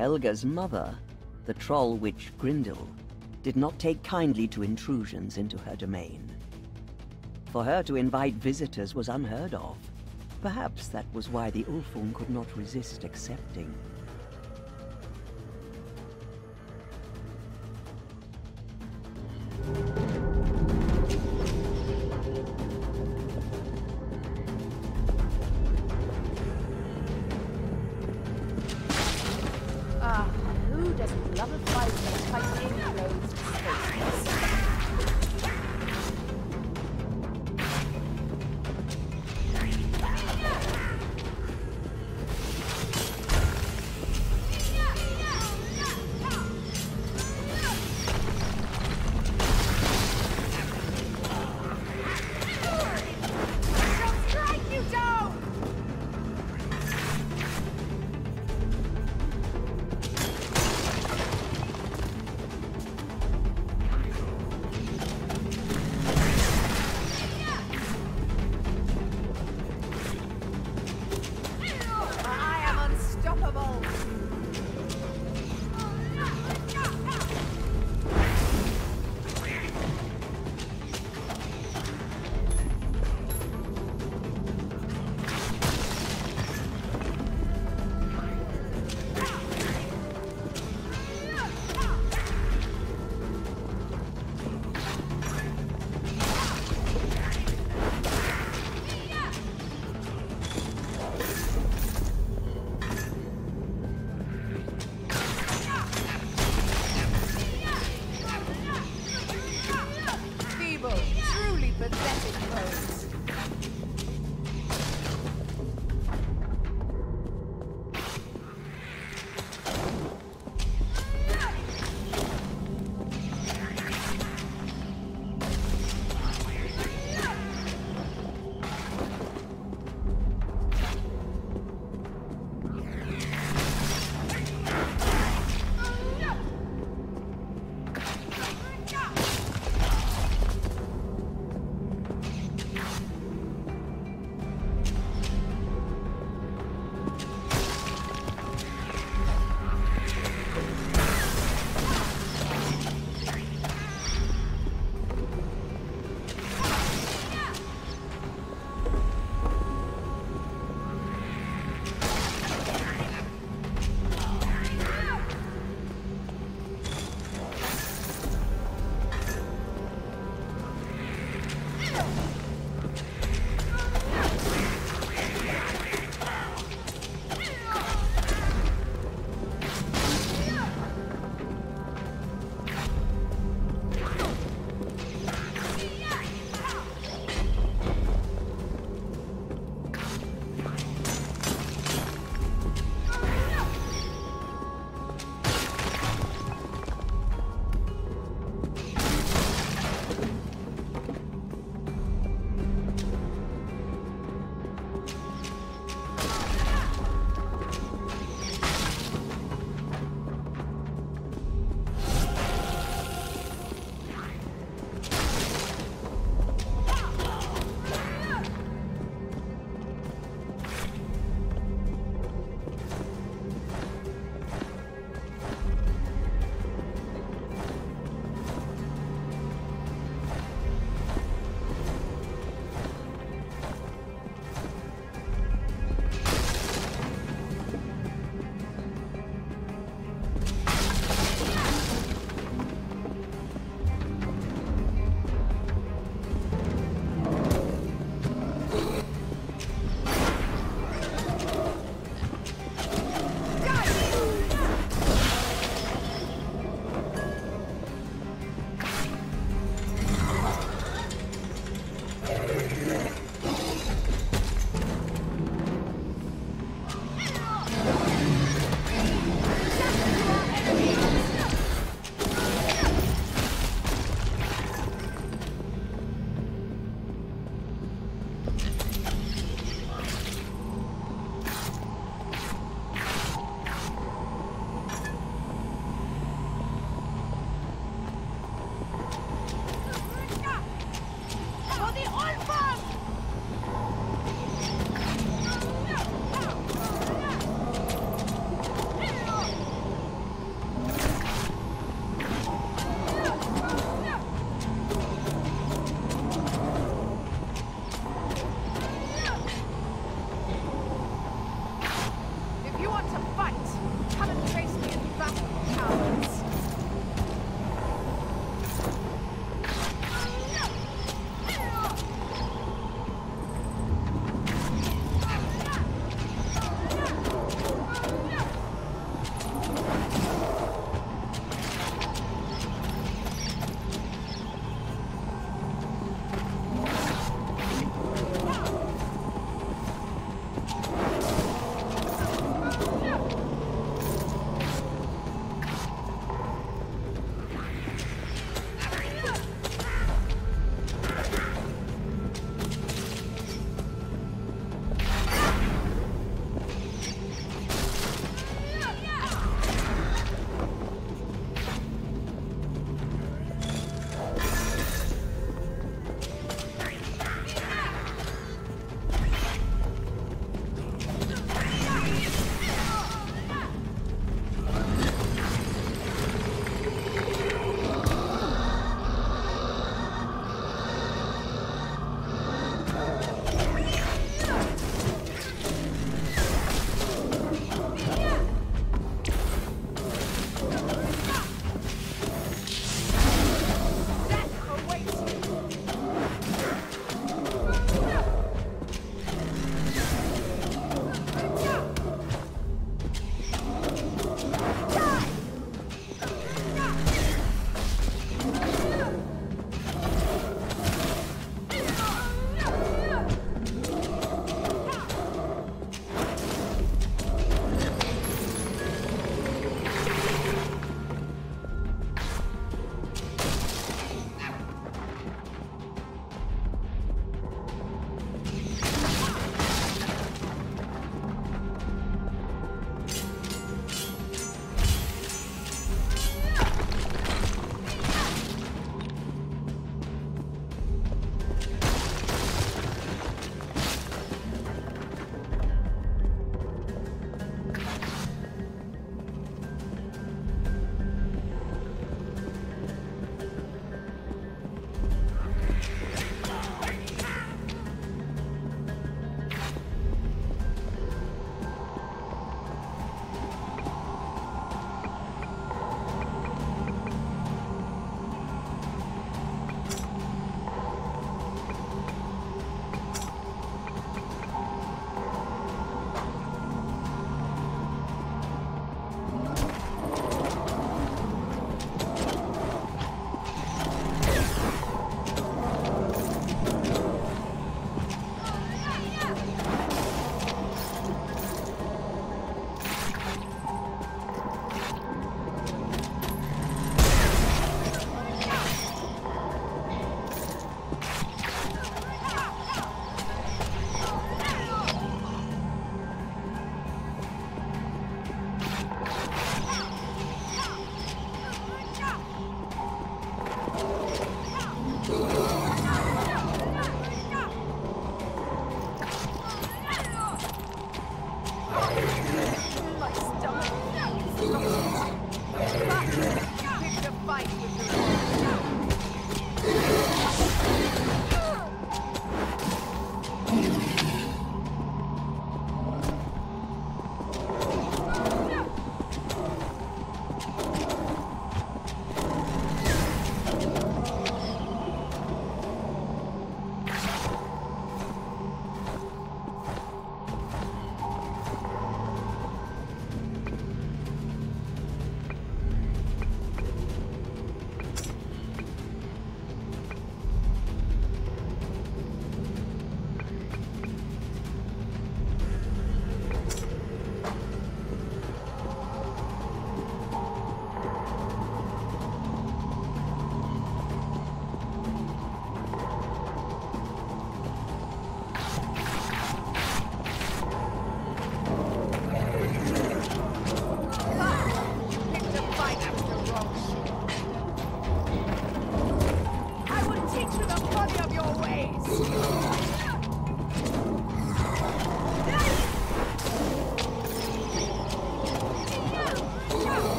Helga's mother, the troll witch Grindel, did not take kindly to intrusions into her domain. For her to invite visitors was unheard of. Perhaps that was why the Ulfung could not resist accepting. Who doesn't love a fight when fighting goes to space?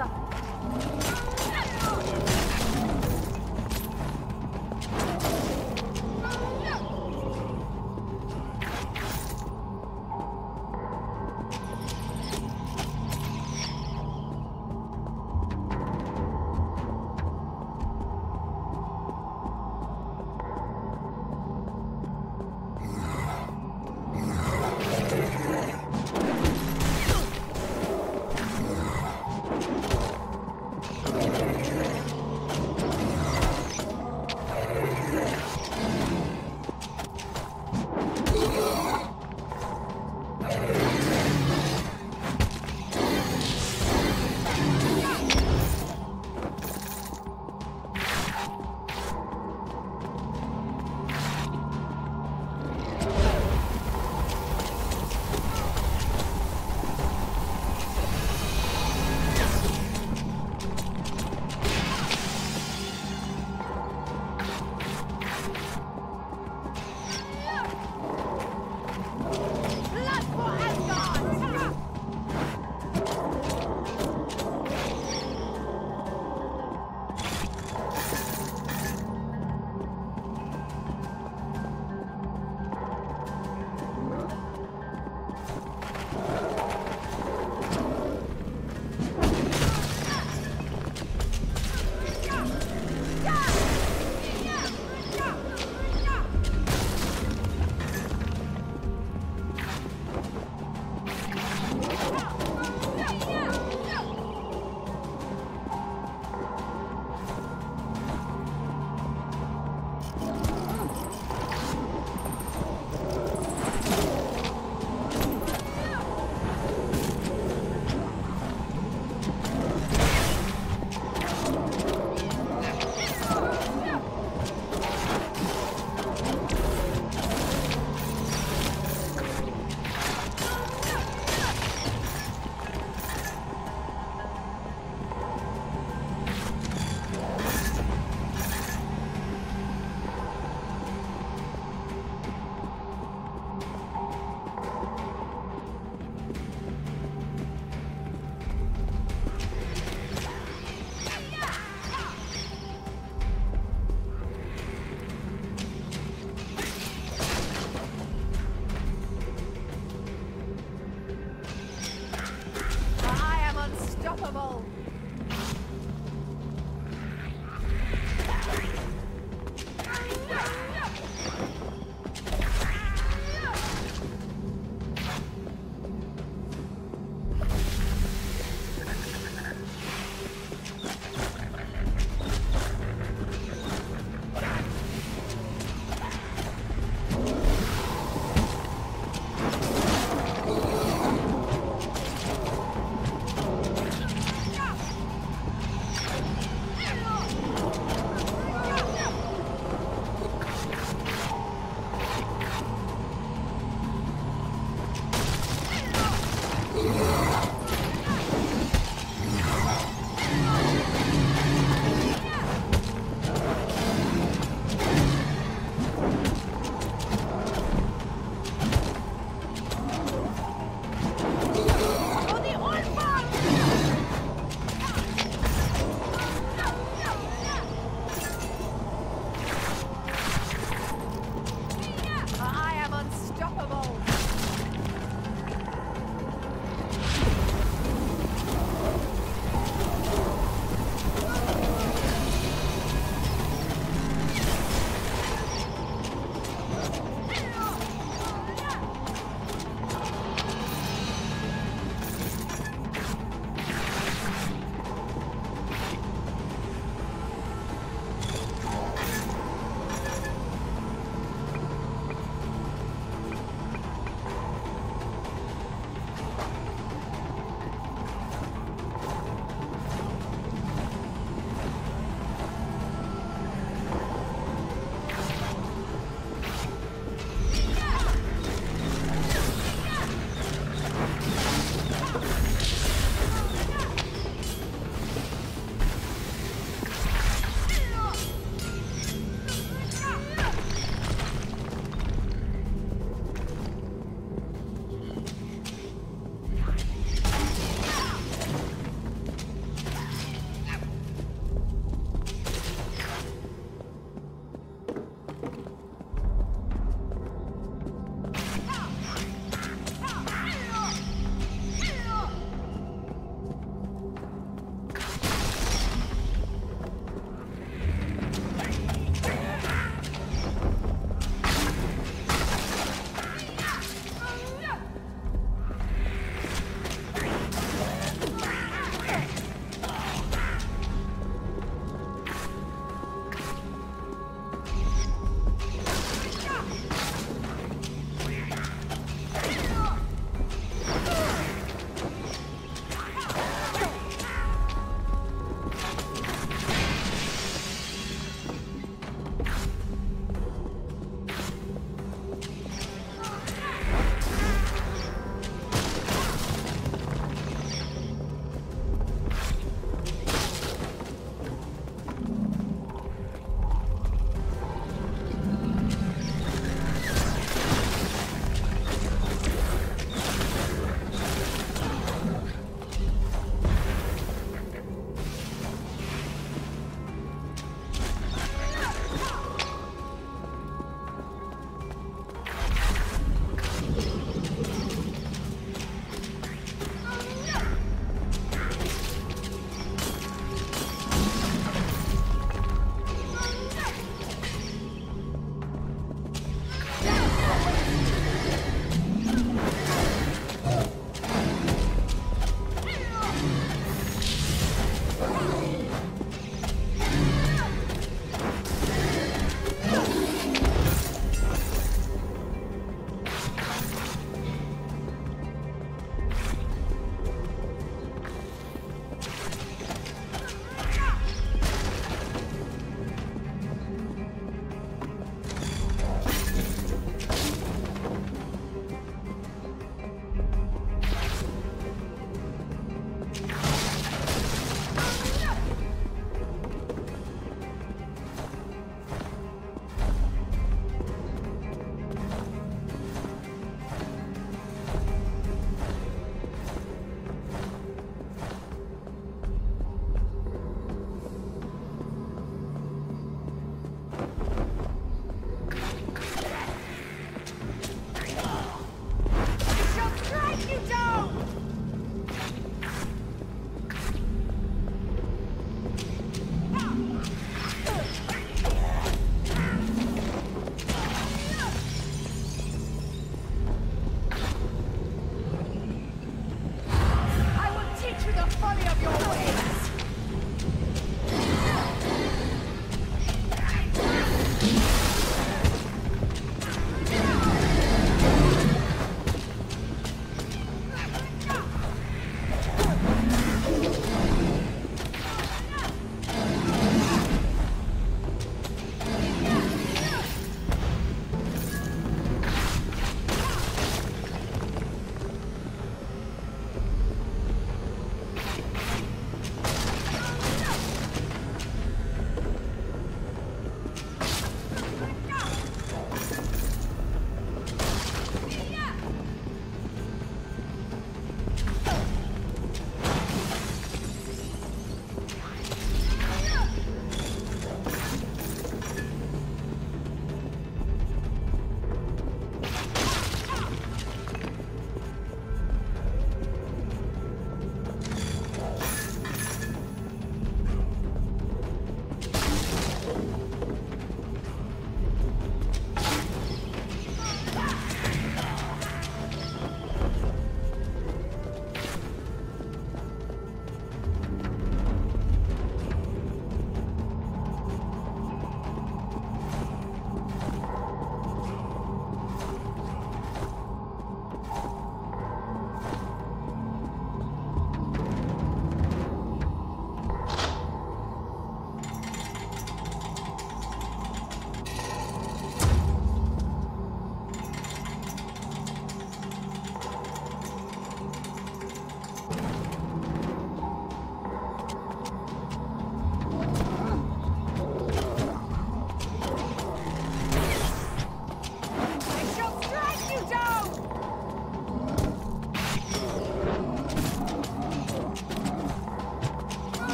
suffer.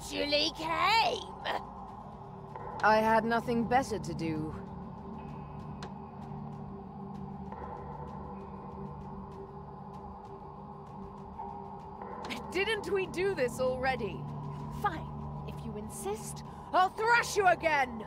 actually came! I had nothing better to do. Didn't we do this already? Fine. If you insist, I'll thrash you again!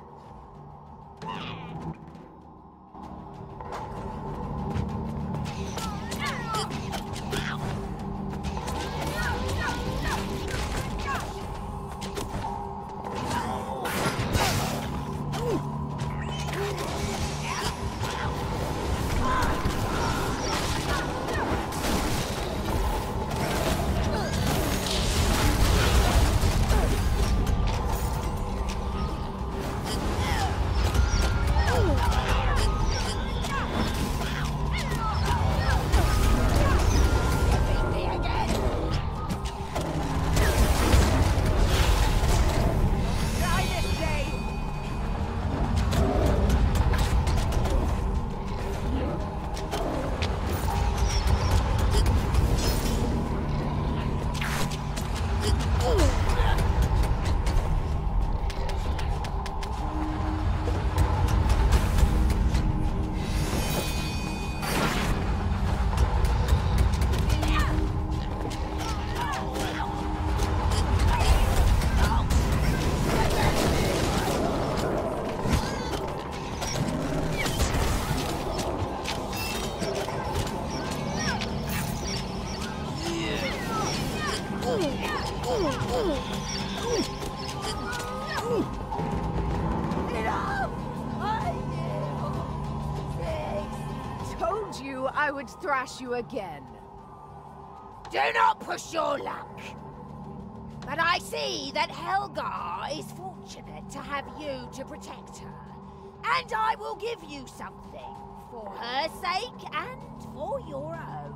Told you I would thrash you again. Do not push your luck! But I see that Helga is fortunate to have you to protect her. And I will give you something, for her sake and for your own.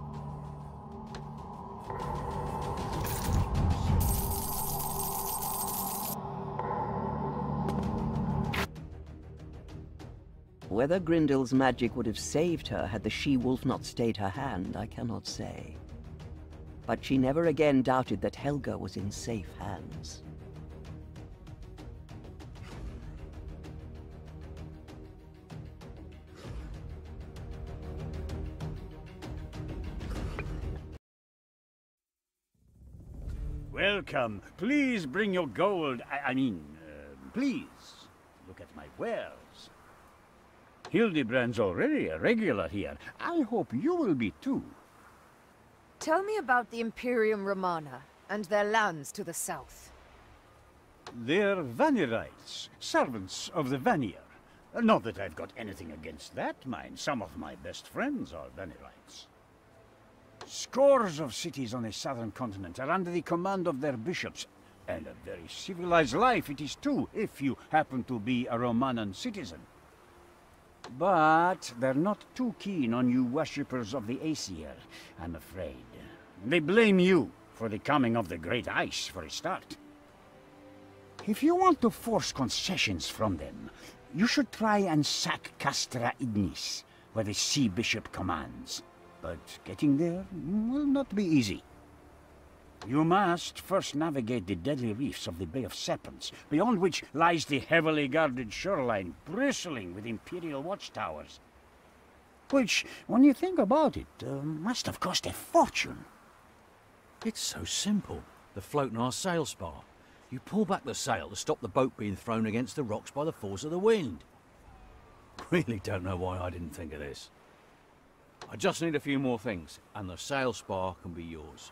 Whether Grindel's magic would have saved her had the she-wolf not stayed her hand, I cannot say. But she never again doubted that Helga was in safe hands. Welcome. Please bring your gold. Please look at my wares. Hildebrand's already a regular here. I hope you will be too. Tell me about the Imperium Romana and their lands to the south. They're Vanirites, servants of the Vanir. Not that I've got anything against that, mind. Some of my best friends are Vanirites. Scores of cities on the southern continent are under the command of their bishops. And a very civilized life it is too, if you happen to be a Romanan citizen. But they're not too keen on you worshippers of the Aesir, I'm afraid. They blame you for the coming of the Great Ice, for a start. If you want to force concessions from them, you should try and sack Castra Ignis, where the Sea Bishop commands. But getting there will not be easy. You must first navigate the deadly reefs of the Bay of Serpents, beyond which lies the heavily guarded shoreline, bristling with Imperial watchtowers. Which, when you think about it, must have cost a fortune. It's so simple. The float in our sail spar. You pull back the sail to stop the boat being thrown against the rocks by the force of the wind. Really don't know why I didn't think of this. I just need a few more things, and the sail spar can be yours.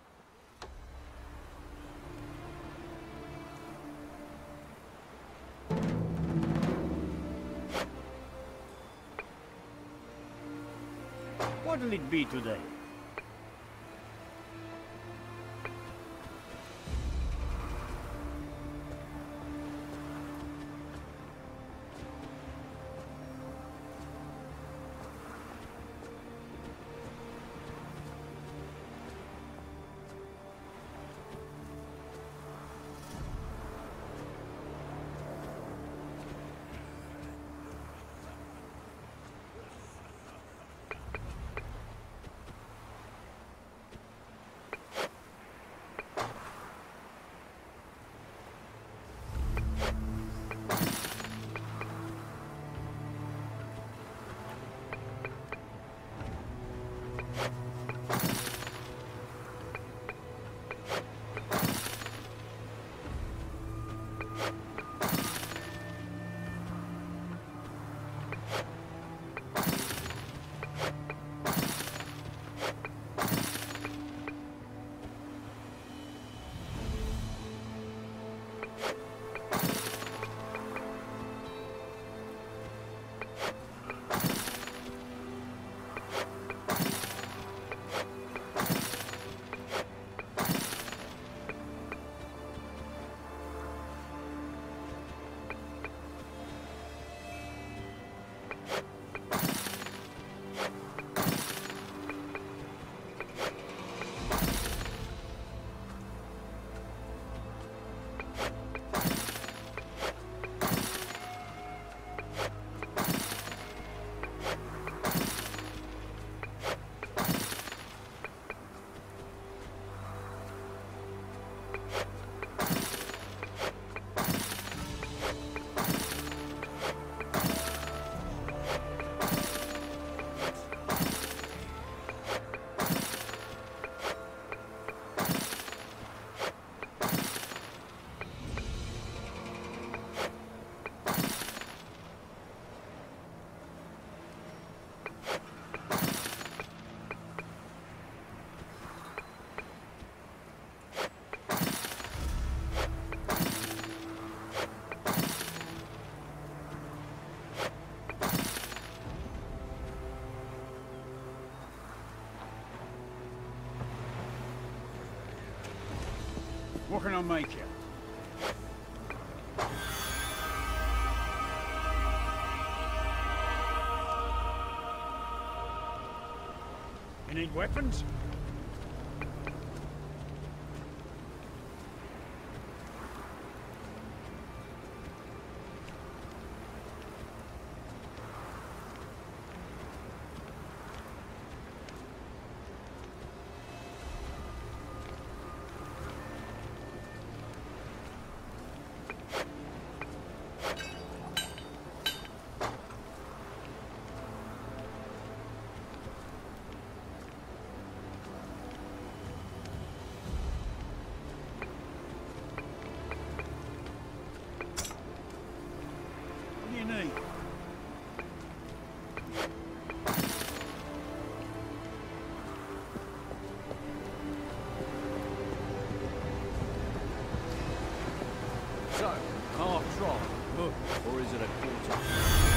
What'll it be today? What can I make you? You need weapons? What do you need? So, half trot, or is it a quarter?